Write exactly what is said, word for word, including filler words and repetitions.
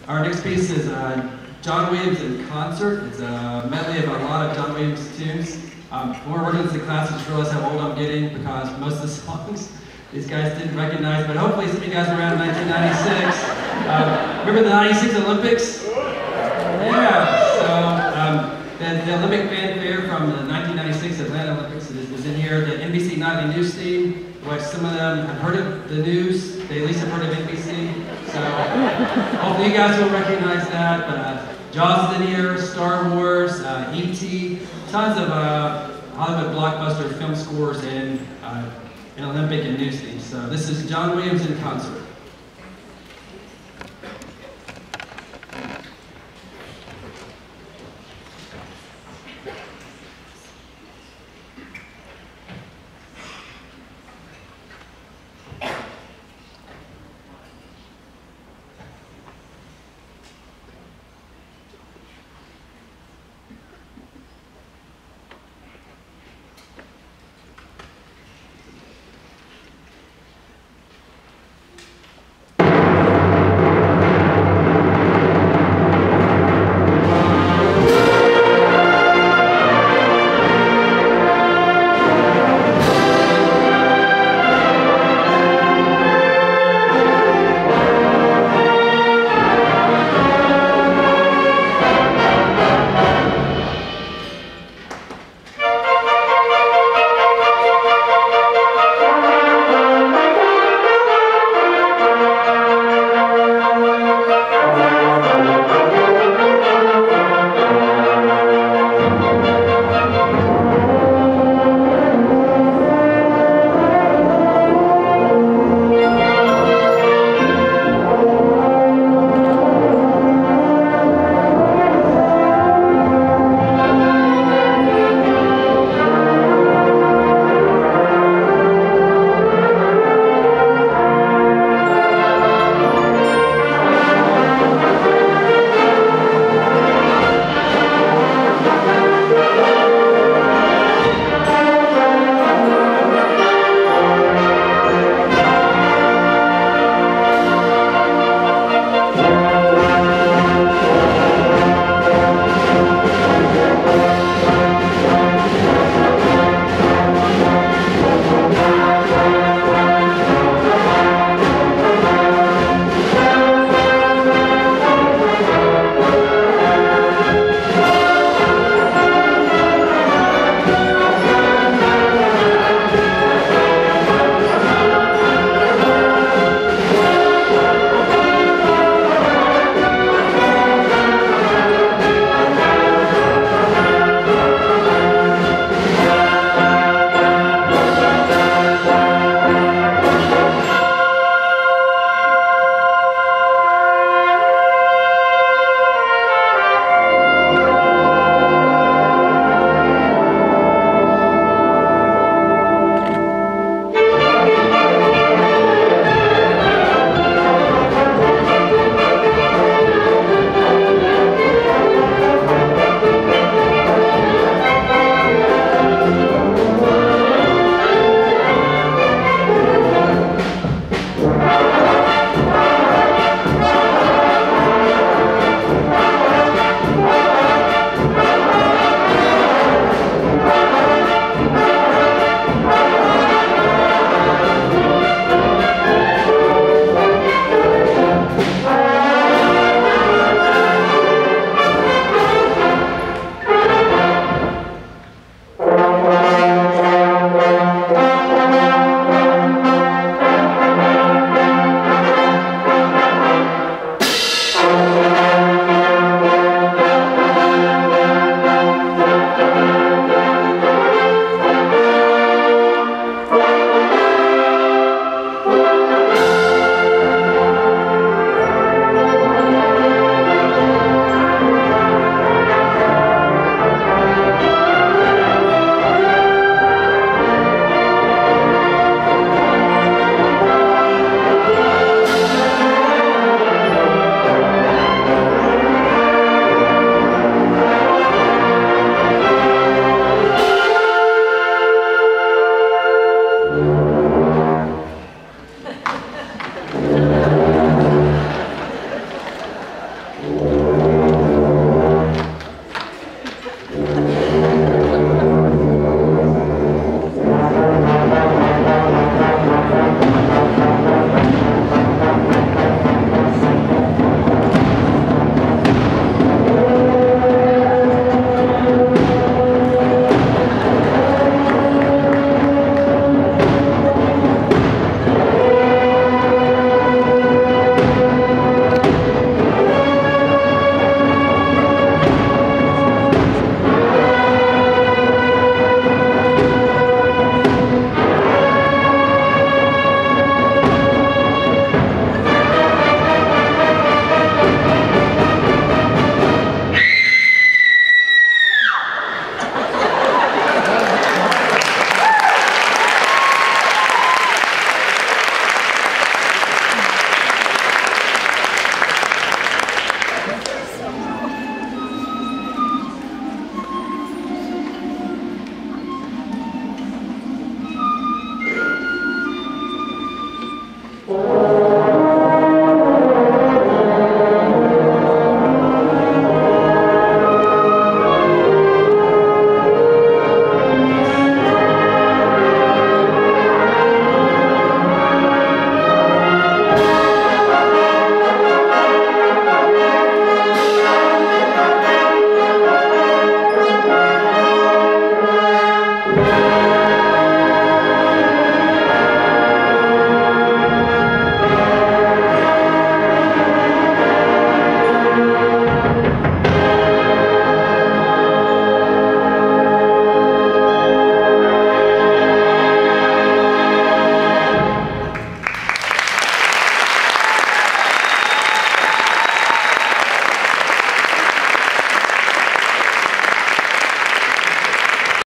Our next piece is uh, John Williams in concert. It's a medley of a lot of John Williams tunes. Um, when we're working with the class, I just realized how old I'm getting because most of the songs these guys didn't recognize, but hopefully some of you guys were around nineteen ninety-six. Uh, remember the ninety-six Olympics? Yeah, so um, the, the Olympic fanfare from the nineteen ninety-six Atlanta Olympics is, is in here. The N B C Nightly News team, which some of them have heard of the news, they at least have heard of N B C. So hopefully you guys will recognize that. But uh, Jaws is in here, Star Wars, uh, E T, tons of uh, Hollywood blockbuster film scores and, uh, and Olympic and news themes. So this is John Williams in concert.